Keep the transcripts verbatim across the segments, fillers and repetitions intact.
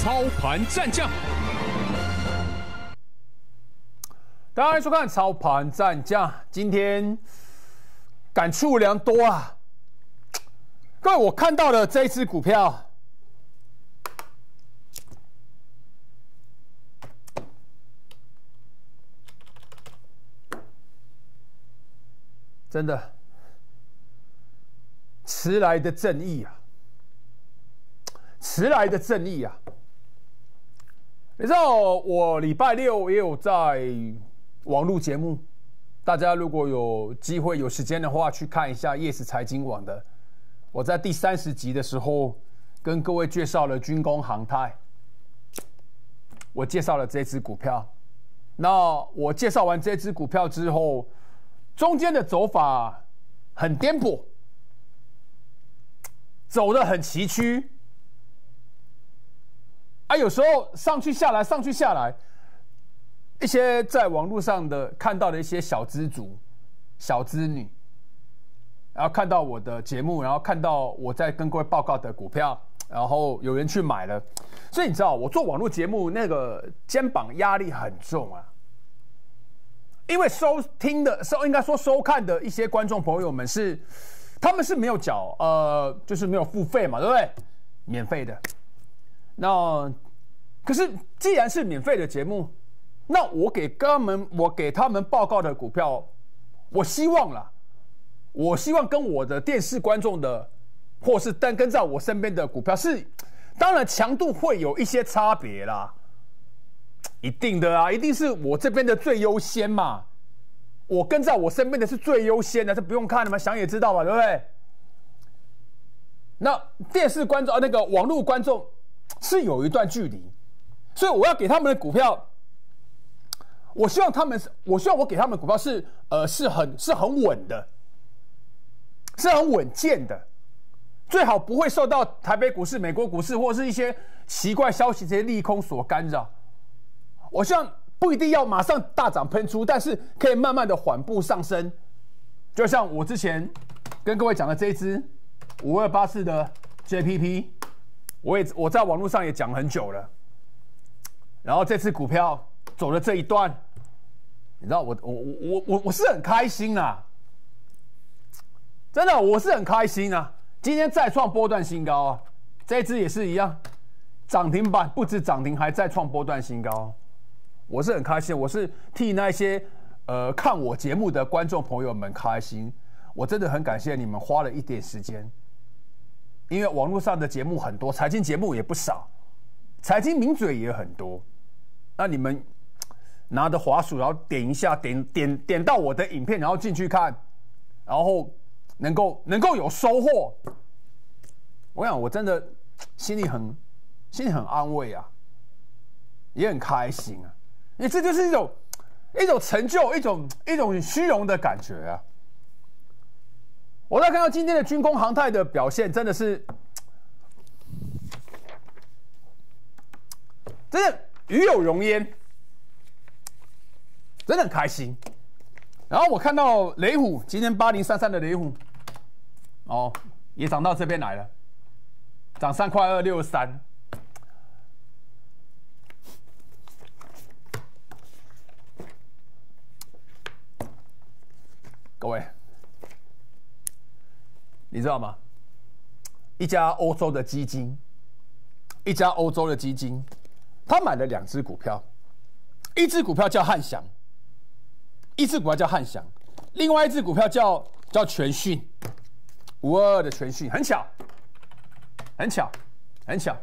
操盘战将。 大家欢迎收看操盘战将，今天感触良多啊！各位，我看到了这一支股票，真的迟来的正义啊！迟来的正义啊！你知道我礼拜六也有在网络节目，大家如果有机会有时间的话，去看一下 Yes 财经网的。我在第三十集的时候，跟各位介绍了军工航太，我介绍了这支股票。那我介绍完这支股票之后，中间的走法很颠簸，走得很崎岖。啊，有时候上去下来，上去下来，一些在网络上的看到的一些小资族、小资女，然后看到我的节目，然后看到我在跟各位报告的股票，然后有人去买了，所以你知道我做网络节目那个肩膀压力很重啊，因为收听的收应该说收看的一些观众朋友们是，他们是没有缴呃，就是没有付费嘛，对不对？免费的。那可是既然是免费的节目，那我给他们我给他们报告的股票，我希望啦，我希望跟我的电视观众的，或是跟跟在我身边的股票是，当然强度会有一些差别啦，一定的啊，一定是我这边的最优先嘛，我跟在我身边的是最优先的，这不用看了嘛，想也知道嘛，对不对？那电视观众啊，那个网络观众。是有一段距离，所以我要给他们的股票，我希望他们，我希望我给他们的股票是呃是很是很稳的，是很稳健的，最好不会受到台北股市、美国股市或是一些奇怪消息这些利空所干扰。我希望不一定要马上大涨喷出，但是可以慢慢的缓步上升。就像我之前跟各位讲的这一支五二八四的 J P P。我也我在网络上也讲很久了，然后这次股票走了这一段，你知道我我我我我是很开心啊，真的我是很开心啊！今天再创波段新高啊，这一支也是一样，涨停板不止涨停，还再创波段新高，我是很开心，我是替那些呃看我节目的观众朋友们开心，我真的很感谢你们花了一点时间。因为网络上的节目很多，财经节目也不少，财经名嘴也很多。那你们拿着滑鼠，然后点一下，点点点到我的影片，然后进去看，然后能够能够有收获。我想我真的心里很心里很安慰啊，也很开心啊，因为这就是一种一种成就，一种一种虚荣的感觉啊。我在看到今天的军工航太的表现，真的是，真的与有荣焉，真的很开心。然后我看到雷虎今天八零三三的雷虎，哦，也涨到这边来了，涨三块二六三。各位。你知道吗？一家欧洲的基金，一家欧洲的基金，他买了两只股票，一只股票叫汉翔，一只股票叫汉翔，另外一只股票叫叫全讯，五二二的全讯，很巧，很巧，很巧，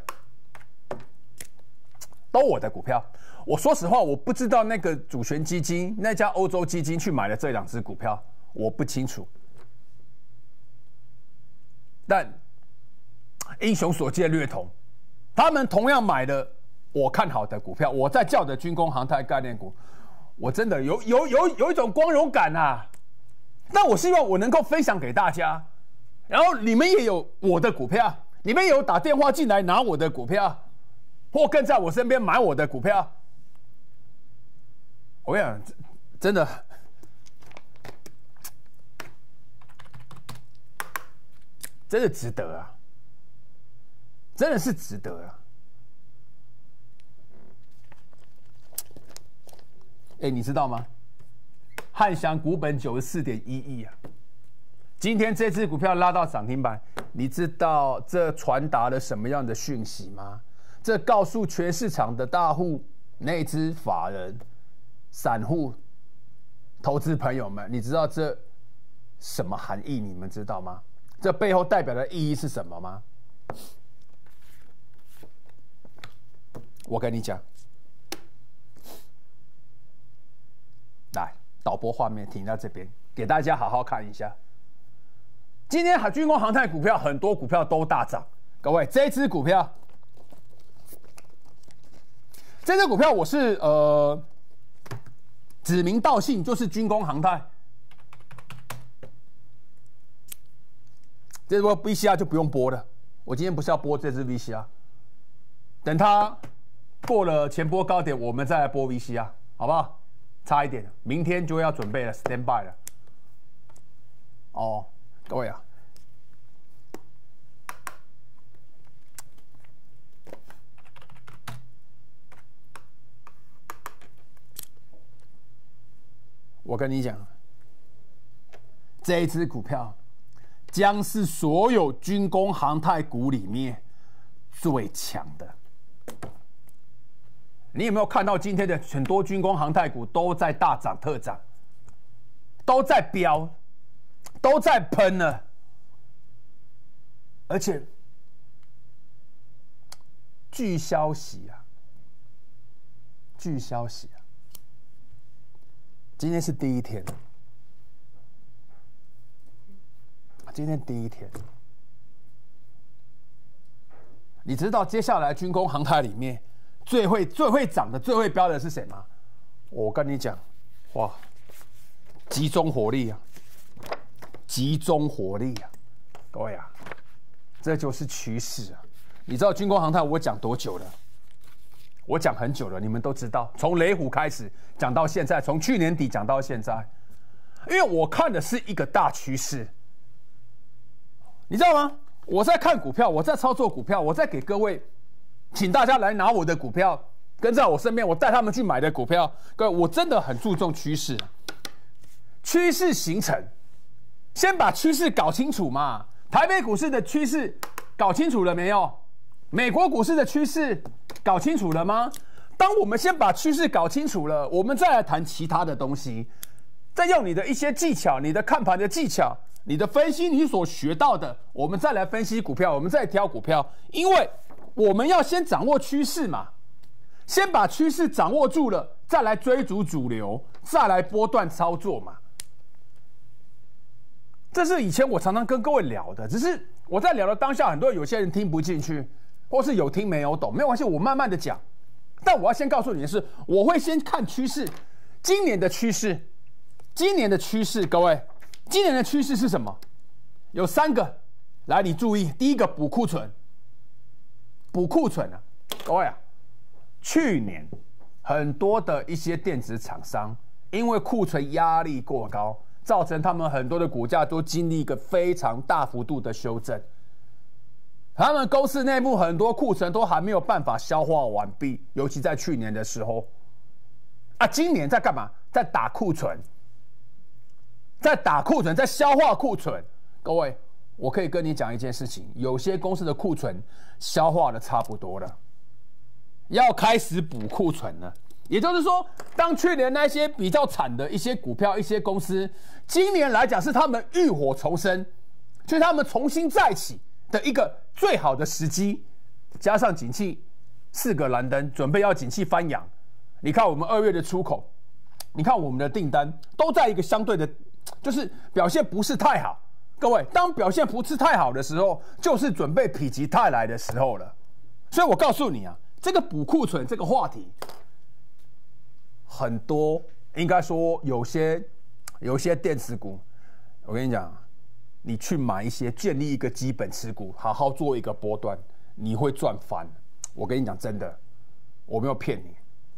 都我的股票。我说实话，我不知道那个主权基金那家欧洲基金去买了这两只股票，我不清楚。但英雄所见略同，他们同样买了我看好的股票，我在叫的军工航太概念股，我真的有有有有一种光荣感啊！但我希望我能够分享给大家，然后你们也有我的股票，你们也有打电话进来拿我的股票，或跟在我身边买我的股票。我跟你讲，真的。真的值得啊，真的是值得啊！ 哎，你知道吗？汉翔股本九十四点一亿啊，今天这只股票拉到涨停板，你知道这传达了什么样的讯息吗？这告诉全市场的大户、内资法人、散户、投资朋友们，你知道这什么含义？你们知道吗？这背后代表的意义是什么吗？我跟你讲，来，导播画面停在这边，给大家好好看一下。今天海军工航太股票很多股票都大涨，各位，这支股票，这支股票我是呃指名道姓，就是军工航太。这波 V C R 就不用播了，我今天不是要播这支 V C R， 等它过了前波高点，我们再来播 V C R， 好不好？差一点，明天就要准备了 ，stand by 了。哦，各位啊，我跟你讲，这一支股票将是所有军工航太股里面最强的。你有没有看到今天的很多军工航太股都在大涨特涨，都在飙，都在喷了，而且据消息啊，据消息啊，今天是第一天。今天第一天，你知道接下来军工航太里面最会最会涨的、最会飙的是谁吗？我跟你讲，哇，集中火力啊，集中火力啊，各位啊，这就是趋势啊！你知道军工航太我讲多久了？我讲很久了，你们都知道，从雷虎开始讲到现在，从去年底讲到现在，因为我看的是一个大趋势。你知道吗？我在看股票，我在操作股票，我在给各位，请大家来拿我的股票，跟在我身边，我带他们去买的股票。各位，我真的很注重趋势，趋势形成，先把趋势搞清楚嘛。台北股市的趋势搞清楚了没有？美国股市的趋势搞清楚了吗？当我们先把趋势搞清楚了，我们再来谈其他的东西，再用你的一些技巧，你的看盘的技巧。你的分析，你所学到的，我们再来分析股票，我们再挑股票，因为我们要先掌握趋势嘛，先把趋势掌握住了，再来追逐主流，再来波段操作嘛。这是以前我常常跟各位聊的，只是我在聊的当下，很多有些人听不进去，或是有听没有懂，没有关系，我慢慢的讲。但我要先告诉你的是，我会先看趋势，今年的趋势，今年的趋势，各位。今年的趋势是什么？有三个，来，你注意。第一个，补库存，补库存啊，各位啊，去年很多的一些电子厂商因为库存压力过高，造成他们很多的股价都经历一个非常大幅度的修正。他们公司内部很多库存都还没有办法消化完毕，尤其在去年的时候，啊，今年在干嘛？在打库存。在打库存，在消化库存。各位，我可以跟你讲一件事情，有些公司的库存消化的差不多了，要开始补库存了。也就是说，当去年那些比较惨的一些股票、一些公司，今年来讲是他们浴火重生，就是他们重新再起的一个最好的时机。加上景气四个蓝灯，准备要景气翻扬。你看我们二月的出口，你看我们的订单都在一个相对的。就是表现不是太好，各位，当表现不是太好的时候，就是准备否极泰来的时候了。所以我告诉你啊，这个补库存这个话题，很多应该说有些有些电子股，我跟你讲，你去买一些，建立一个基本持股，好好做一个波段，你会赚翻。我跟你讲，真的，我没有骗你。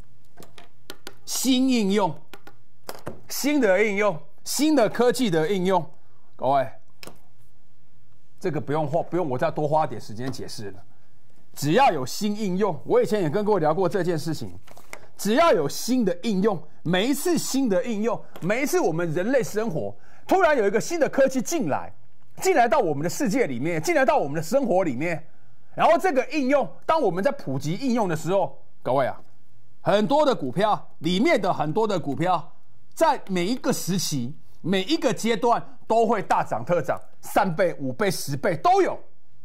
新应用，新的应用。新的科技的应用，各位，这个不用花，不用我再多花点时间解释了。只要有新应用，我以前也跟各位聊过这件事情。 只要有新的应用，每一次新的应用，每一次我们人类生活突然有一个新的科技进来，进来到我们的世界里面，进来到我们的生活里面，然后这个应用，当我们在普及应用的时候，各位啊，很多的股票里面的很多的股票，在每一个时期、每一个阶段都会大涨特涨，三倍、五倍、十倍都有。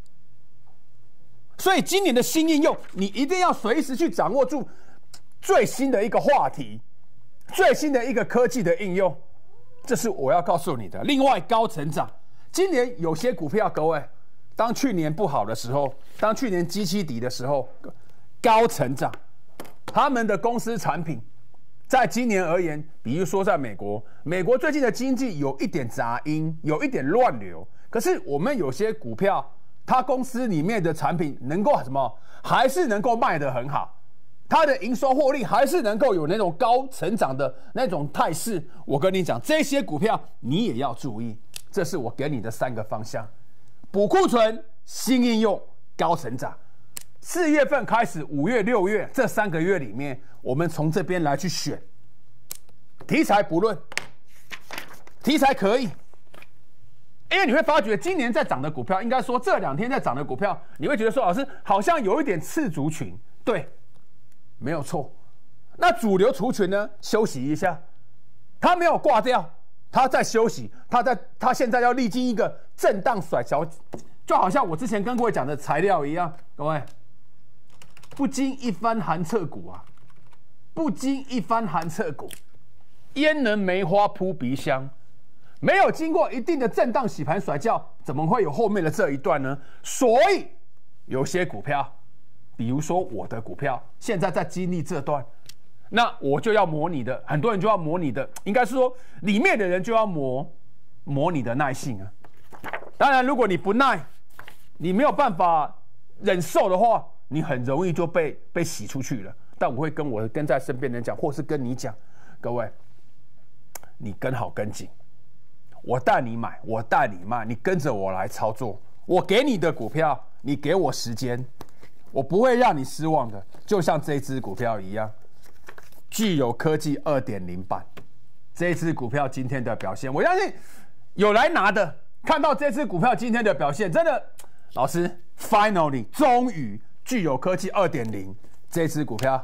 所以今年的新应用，你一定要随时去掌握住最新的一个话题，最新的一个科技的应用，这是我要告诉你的。另外，高成长，今年有些股票，各位，当去年不好的时候，当去年基期底的时候，高成长，他们的公司产品，在今年而言，比如说在美国，美国最近的经济有一点杂音，有一点乱流，可是我们有些股票，它公司里面的产品能够什么，还是能够卖得很好，它的营收获利还是能够有那种高成长的那种态势。我跟你讲，这些股票你也要注意，这是我给你的三个方向：补库存、新应用、高成长。四月份开始，五月、六月这三个月里面，我们从这边来去选题材，不论题材可以。因为你会发觉，今年在涨的股票，应该说这两天在涨的股票，你会觉得说，老师好像有一点次族群，对，没有错。那主流族群呢，休息一下，它没有挂掉，它在休息，它在它现在要历经一个震荡甩桥，就好像我之前跟各位讲的材料一样，各位，不经一番寒彻骨啊，不经一番寒彻骨，焉能梅花扑鼻香？没有经过一定的震荡洗盘甩轿，怎么会有后面的这一段呢？所以有些股票，比如说我的股票，现在在经历这段，那我就要磨你的，很多人就要磨你的，应该是说里面的人就要磨磨你的耐性啊。当然，如果你不耐，你没有办法忍受的话，你很容易就被被洗出去了。但我会跟我跟在身边的人讲，或是跟你讲，各位，你跟好跟紧。我带你买，我带你卖，你跟着我来操作。我给你的股票，你给我时间，我不会让你失望的。就像这支股票一样，具有科技 二点零 版，这支股票今天的表现，我相信有来拿的，看到这支股票今天的表现，真的，老师 ，finally， 终于具有科技 二点零 这支股票。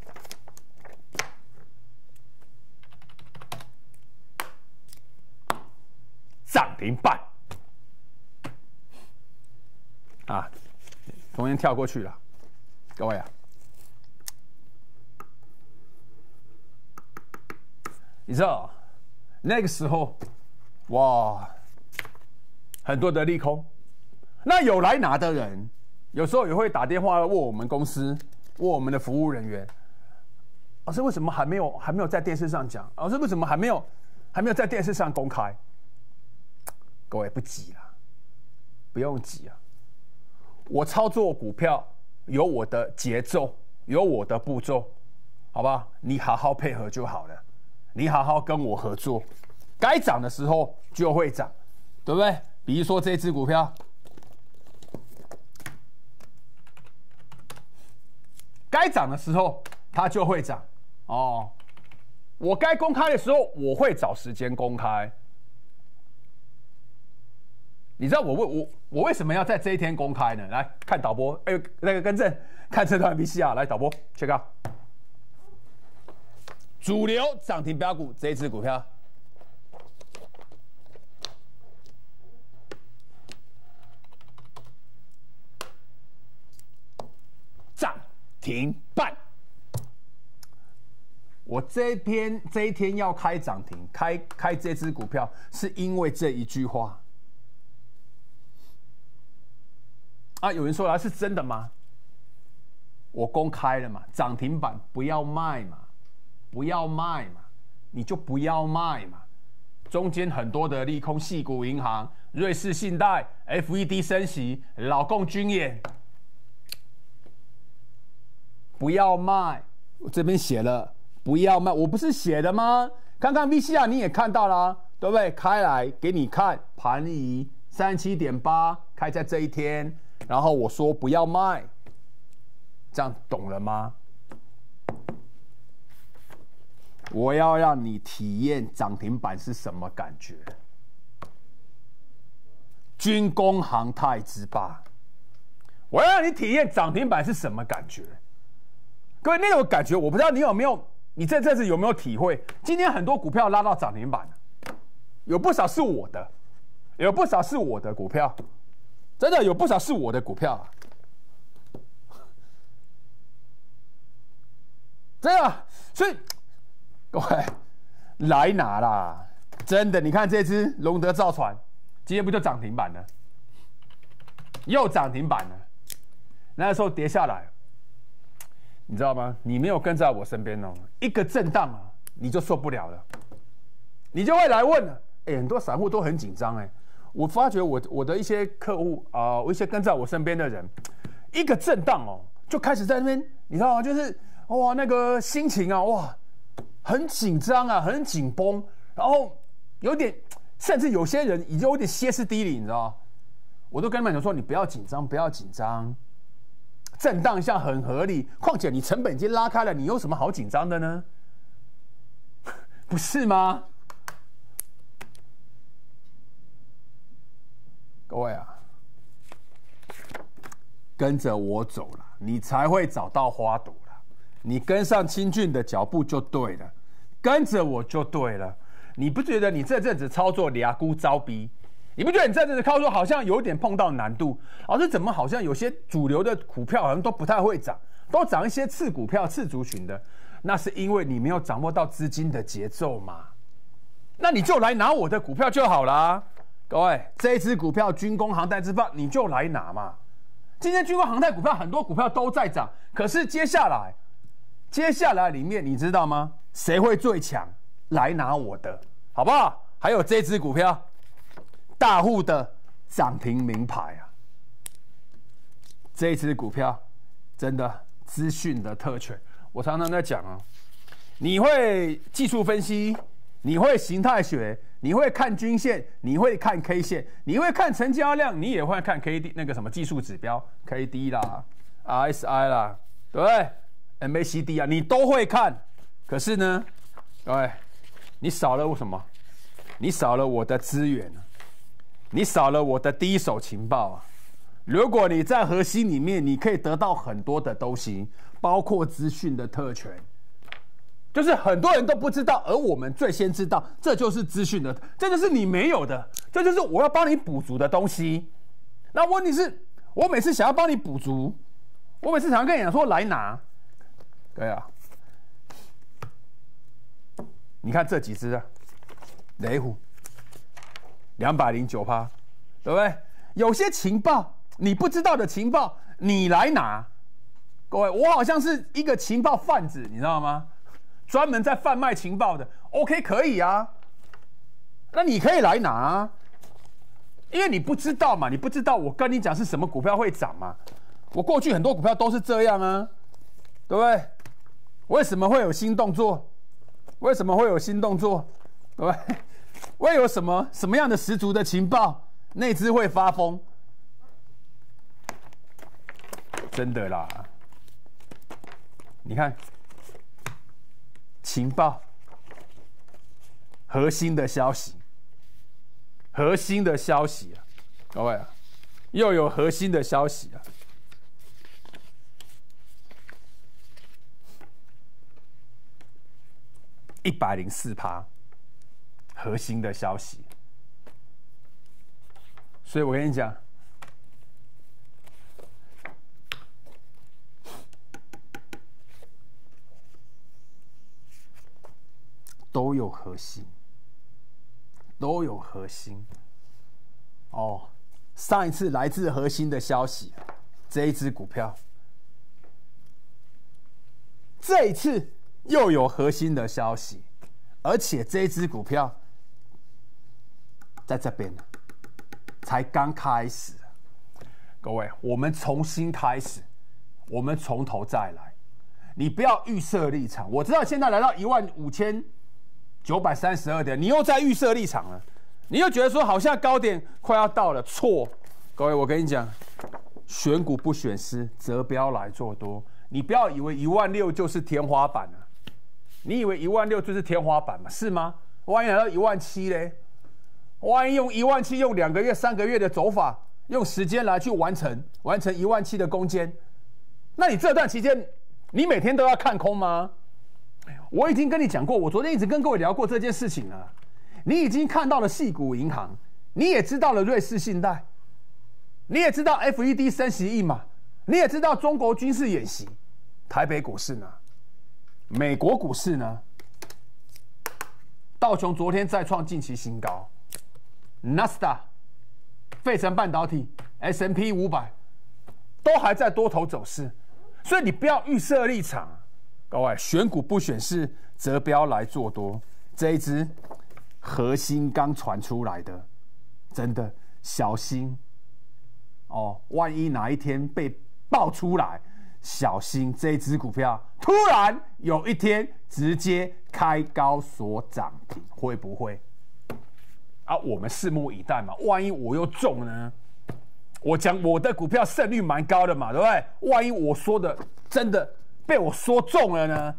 涨停板啊，中间跳过去了，各位啊，你知道那个时候，哇，很多的利空，那有来拿的人，有时候也会打电话问我们公司，问我们的服务人员，老师为什么还没有还没有在电视上讲？老师为什么还没有还没有在电视上公开？各位不急啦，不用急啊。我操作股票有我的节奏，有我的步骤，好吧？你好好配合就好了，你好好跟我合作，该涨的时候就会涨，对不对？比如说这支股票，该涨的时候它就会涨哦。我该公开的时候，我会找时间公开。你知道我为我我为什么要在这一天公开呢？来看导播，哎、欸，那个更正，看这段 V C R， 来导播 check out， 主流涨停标股这一支股票，涨停板。我这一篇这一天要开涨停，开开这支股票，是因为这一句话。啊，有人说啊，是真的吗？我公开了嘛，涨停板不要卖嘛，不要卖嘛，你就不要卖嘛。中间很多的利空，矽谷银行、瑞士信贷、F E D 升息、老共军演，不要卖。我这边写了不要卖，我不是写的吗？看看 V C R 你也看到啦，对不对？开来给你看，盘移三十七点八，开在这一天。然后我说不要卖，这样懂了吗？ 我要让你体验涨停板是什么感觉。军工航太之霸，我要让你体验涨停板是什么感觉。各位，那种感觉我不知道你有没有，你这阵子有没有体会？今天很多股票拉到涨停板，有不少是我的，有不少是我的股票，真的有不少是我的股票、啊，真的，所以各位来拿啦！真的，你看这只龙德造船，今天不就涨停板了？又涨停板了。那时候跌下来，你知道吗？你没有跟在我身边哦，一个震荡啊，你就受不了了，你就会来问了。哎，很多散户都很紧张哎。我发觉我我的一些客户啊、呃，一些跟在我身边的人，一个震荡哦，就开始在那边，你知道吗？就是哇，那个心情啊，哇，很紧张啊，很紧绷，然后有点，甚至有些人已经有点歇斯底里，你知道吗？我都跟他们讲说，你不要紧张，不要紧张，震荡一下很合理。况且你成本已经拉开了，你有什么好紧张的呢？不是吗？各位啊，跟着我走了，你才会找到花朵了。你跟上清俊的脚步就对了，跟着我就对了。你不觉得你这阵子操作俩股招逼？你不觉得你这阵子操作好像有点碰到难度？老师怎么好像有些主流的股票好像都不太会涨，都涨一些次股票、次族群的？那是因为你没有掌握到资金的节奏嘛。那你就来拿我的股票就好啦。各位，这一支股票军工航太之霸，你就来拿嘛。今天军工航太股票很多股票都在涨，可是接下来，接下来里面你知道吗？谁会最强？来拿我的，好不好？还有这支股票，大户的涨停名牌啊！这一支股票真的资讯的特权，我常常在讲啊，你会技术分析，你会形态学。你会看均线，你会看 K 线，你会看成交量，你也会看 K D 那个什么技术指标 K D 啦、R S I 啦，对不对 ？M A C D 啊，你都会看。可是呢，各位，你少了我什么？你少了我的资源，你少了我的第一手情报啊！如果你在核心里面，你可以得到很多的东西，包括资讯的特权。就是很多人都不知道，而我们最先知道，这就是资讯的，这就是你没有的，这就是我要帮你补足的东西。那问题是，我每次想要帮你补足，我每次想要跟你讲说来拿，对啊，你看这几只啊，雷虎两百零九趴，对不对？有些情报你不知道的情报，你来拿。各位，我好像是一个情报贩子，你知道吗？专门在贩卖情报的 ，OK 可以啊，那你可以来拿啊，因为你不知道嘛，你不知道我跟你讲是什么股票会涨嘛，我过去很多股票都是这样啊，对不对？为什么会有新动作？为什么会有新动作？对不对？会有什么什么样的十足的情报，那只会发疯？真的啦，你看。情报，核心的消息，核心的消息啊，各位啊，又有核心的消息啊，一百零四趴，核心的消息，所以我跟你讲。都有核心，都有核心。哦，上一次来自核心的消息，这一只股票，这一次又有核心的消息，而且这一只股票在这边才刚开始。各位，我们重新开始，我们从头再来。你不要预设立场。我知道现在来到一万五千。九百三十二点，你又在预设立场了，你又觉得说好像高点快要到了，错，各位，我跟你讲，选股不选失，择标来做多，你不要以为一万六就是天花板了， 你以为一万六就是天花板吗？是吗？万一来到一万七嘞？万一用一万七，用两个月、三个月的走法，用时间来去完成，完成一万七的攻坚，那你这段期间，你每天都要看空吗？我已经跟你讲过，我昨天一直跟各位聊过这件事情了。你已经看到了矽谷银行，你也知道了瑞士信贷，你也知道 F E D 升息一码，你也知道中国军事演习。台北股市呢？美国股市呢？道琼昨天再创近期新高，纳斯达、费城半导体、S and P 五百都还在多头走势，所以你不要预设立场。各位，选股不选市，择标来做多。这一支核心刚传出来的，真的小心哦！万一哪一天被爆出来，小心这一支股票突然有一天直接开高锁涨停，会不会？啊，我们拭目以待嘛。万一我又中呢？我讲我的股票胜率蛮高的嘛，对不对？万一我说的真的被我说中了呢？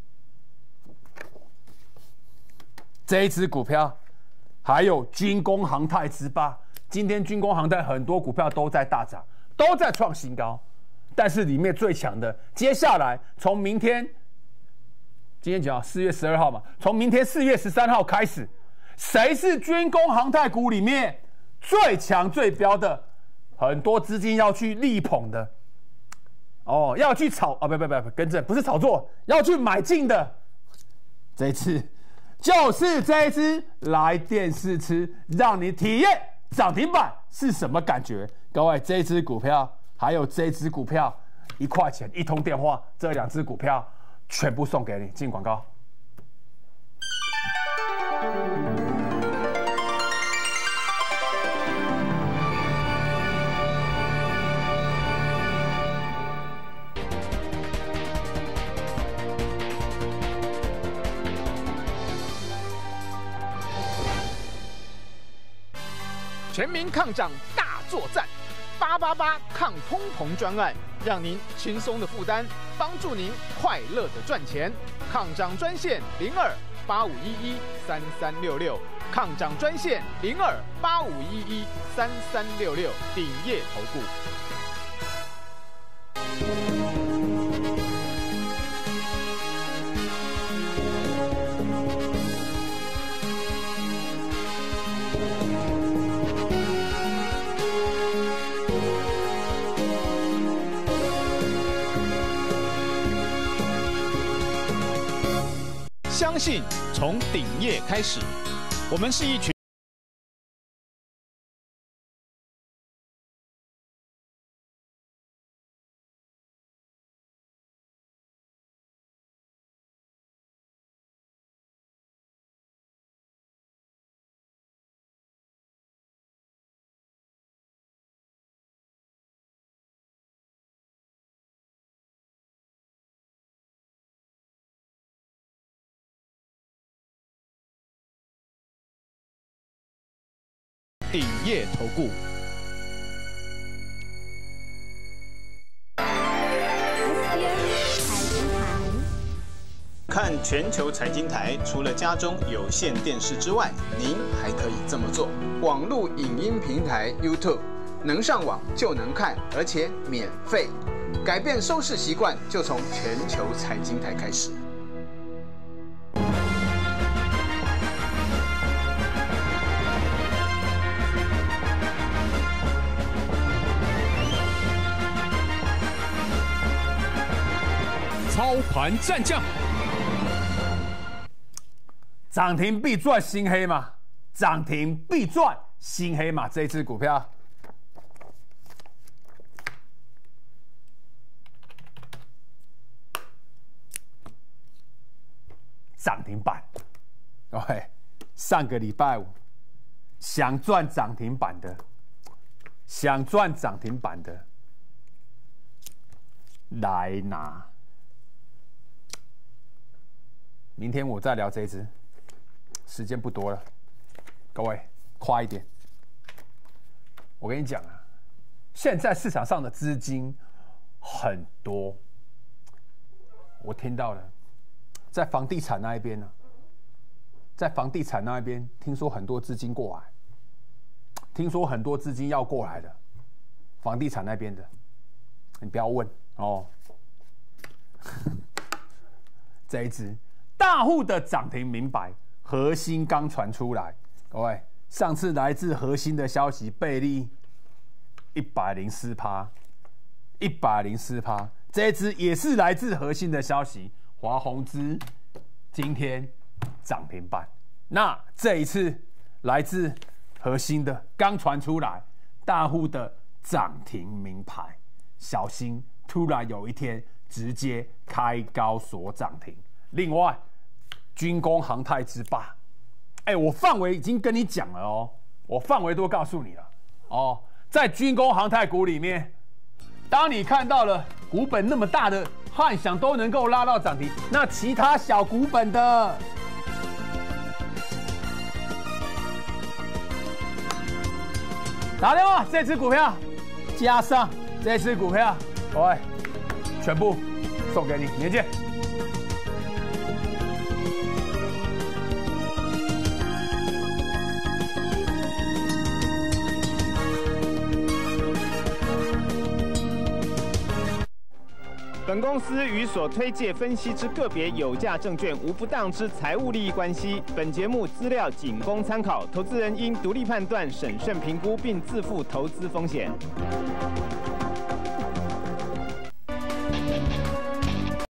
这一支股票，还有军工航太之霸，今天军工航太很多股票都在大涨，都在创新高，但是里面最强的，接下来从明天，今天几号？四月十二号嘛，从明天四月十三号开始，谁是军工航太股里面最强最标的？很多资金要去力捧的。哦，要去炒啊，不不不不，更正，不是炒作，要去买进的。这一次就是这一支来电试吃，让你体验涨停板是什么感觉。各位，这一支股票还有这一支股票，一块钱一通电话，这两支股票全部送给你。进广告。 全民抗涨大作战，八八八抗通膨专案，让您轻松的负担，帮助您快乐的赚钱。抗涨专线零二八五一一三三六六，抗涨专线零二八五一一三三六六，鼎业投顾。相信从顶业开始，我们是一群鼎业投顾。 看全球财经台，除了家中有线电视之外，您还可以这么做：网络影音平台 YouTube， 能上网就能看，而且免费。改变收视习惯，就从全球财经台开始。 操盘战将， 涨停必赚新黑马，涨停必赚新黑马。这一支股票，涨停板。各位，上个礼拜五想赚涨停板的，想赚涨停板的，来拿。明天我再聊这一支，时间不多了，各位快一点。我跟你讲啊，现在市场上的资金很多，我听到了在房地产那一边呢、啊，在房地产那一边，听说很多资金过来，听说很多资金要过来的，房地产那边的，你不要问哦。这一只大户的涨停明白，核心刚传出来，各位，上次来自核心的消息，贝利一百零四趴，一百零四趴，这一只也是来自核心的消息，华宏资今天涨停板。那这一次来自核心的刚传出来，大户的涨停名牌，小心突然有一天直接开高锁涨停。另外，军工航太之霸，哎，我范围已经跟你讲了哦，我范围都告诉你了哦，在军工航太股里面，当你看到了股本那么大的汉翔都能够拉到涨停，那其他小股本的，打电话，这支股票加上这支股票，各位全部送给你，明天见。 本公司与所推介分析之个别有价证券无不当之财务利益关系。本节目资料仅供参考，投资人应独立判断、审慎评估，并自负投资风险。